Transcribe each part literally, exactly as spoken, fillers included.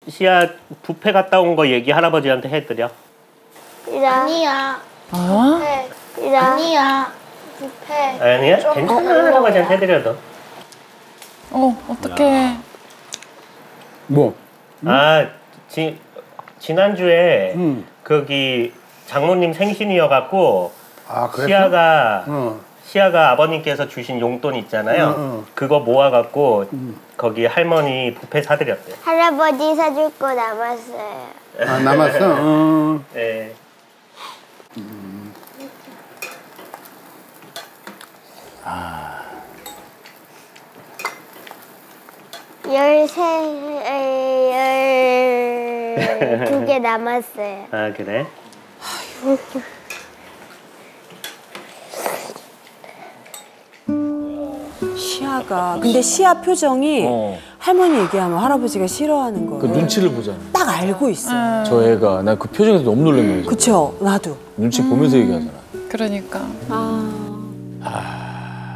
시아 뷔페 갔다 온 거 얘기 할아버지한테 해드려. 아니야. 아? 뷔페. 아니야. 뷔페. 아니야? 괜찮아. 할아버지한테 해드려도. 어, 어떡해. 뭐? 응? 아, 지, 지난주에 응. 거기 장모님 생신이어갖고 아, 그랬어? 시아가 어. 시아가 아버님께서 주신 용돈 있잖아요. 응, 응. 그거 모아갖고 응. 거기 할머니 뷔페 사드렸대. 할아버지 사줄 거 남았어요. 아, 남았어? 어. 네. 음. 아. 열세, 열두 개 남았어요. 아, 그래? 시아가 근데 시아 표정이 어. 할머니 얘기하면 할아버지가 싫어하는 거예요. 그 눈치를 보잖아. 딱 알고 있어. 음. 저 애가 나 그 표정에서 너무 놀란 거예요. 그쵸, 나도. 눈치 보면서 음. 얘기하잖아. 그러니까. 아. 아...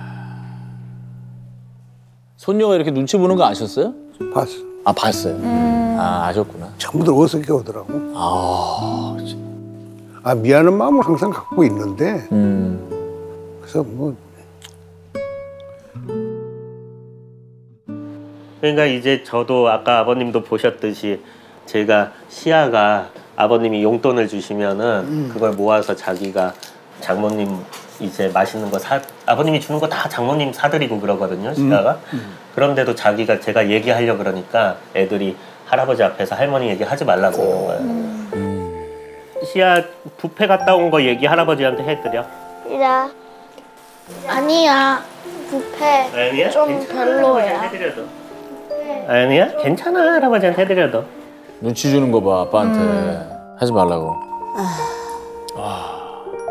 손녀가 이렇게 눈치 보는 거 아셨어요? 봤어. 아 봤어요. 음. 아 아셨구나. 전부들 어색해 오더라고. 아, 아 미안한 마음을 항상 갖고 있는데. 음. 그래서 뭐. 그러니까 이제 저도 아까 아버님도 보셨듯이 제가 시아가 아버님이 용돈을 주시면은 음. 그걸 모아서 자기가 장모님 이제 맛있는 거 사 아버님이 주는 거 다 장모님 사드리고 그러거든요, 시아가. 음. 음. 그런데도 자기가 제가 얘기하려 그러니까 애들이 할아버지 앞에서 할머니 얘기하지 말라고 그러는 거예요. 음. 시아 뷔페 갔다 온 거 얘기 할아버지한테 해드려. 이라. 아니야. 뷔페. 아니야? 좀 괜찮아, 별로야. 해드려도. 아니야? 괜찮아, 할아버지한테 해드려도. 눈치 주는 거 봐, 아빠한테. 음. 하지 말라고. 아. 아.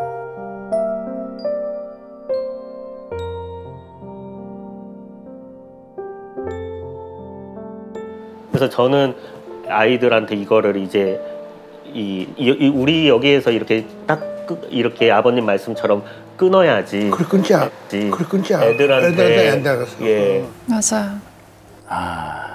그래서 저는 아이들한테 이거를 이제 이, 이 우리 여기에서 이렇게 딱 끄, 이렇게 아버님 말씀처럼 끊어야지. 그래 끊지 않. 그래 끊지 않. 애들한테. 애들한테 안 되겠어. 예. 맞아. 아.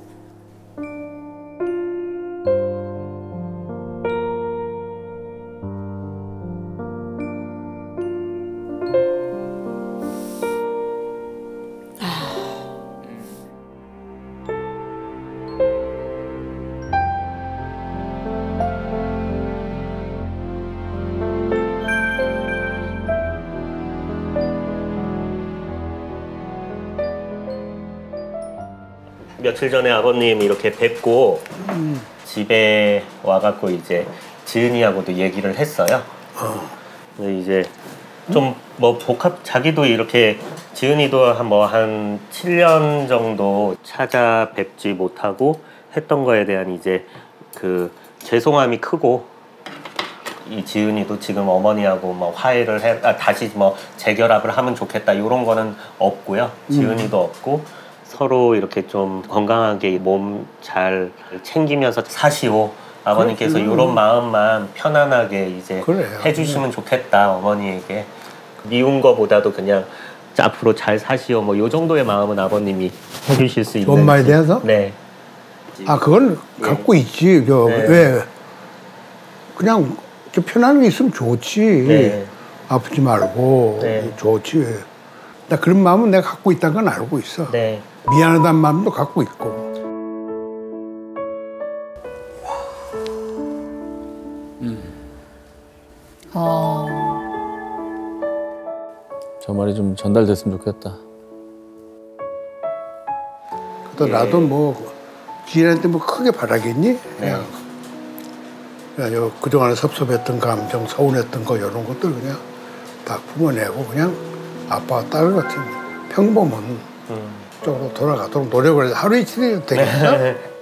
며칠 전에 아버님 이렇게 뵙고 음. 집에 와갖고 이제 지은이하고도 얘기를 했어요. 어. 근데 이제 좀 뭐 복합 자기도 이렇게 지은이도 한 뭐 한 칠 년 정도 찾아뵙지 못하고 했던 거에 대한 이제 그 죄송함이 크고 이 지은이도 지금 어머니하고 뭐 화해를 해 아, 다시 뭐 재결합을 하면 좋겠다 이런 거는 없고요. 지은이도 음. 없고. 서로 이렇게 좀 건강하게 몸 잘 챙기면서 사시오. 아버님께서 이런 마음만 편안하게 이제 그래, 해주시면 그래. 좋겠다 어머니에게. 미운 거보다도 그냥 앞으로 잘 사시오. 뭐 요 정도의 마음은 아버님이 해주실 수 있는. 엄마에 대해서? 네. 아 그건 네. 갖고 있지. 저, 네. 왜? 그냥 좀 편안하게 있으면 좋지. 네. 아프지 말고 네. 좋지. 나 그런 마음은 내가 갖고 있다는 건 알고 있어. 네. 미안하다는 마음도 갖고 있고. 음. 어. 저 말이 좀 전달됐으면 좋겠다. 또 예. 나도 뭐 지인한테 뭐 크게 바라겠니? 그냥, 네. 그냥 그동안에 섭섭했던 감정, 서운했던 거 이런 것들 그냥 다 품어내고 그냥 아빠와 딸 같은 평범한 음. 쪽으로 돌아가도록 노력을 해서 하루 이틀이 되겠어?